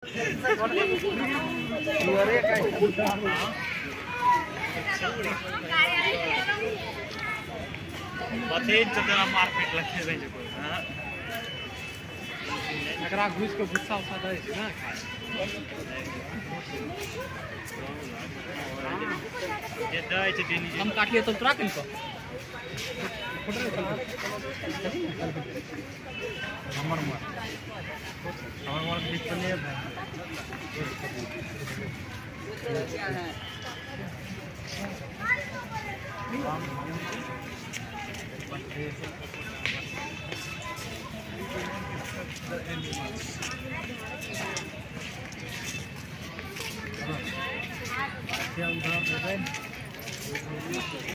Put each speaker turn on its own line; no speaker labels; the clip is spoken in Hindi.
मार्केट लगे घुस के गुस्सा उसा दे ना हम काटिए तो तोरा किनको हमर बीच में नहीं है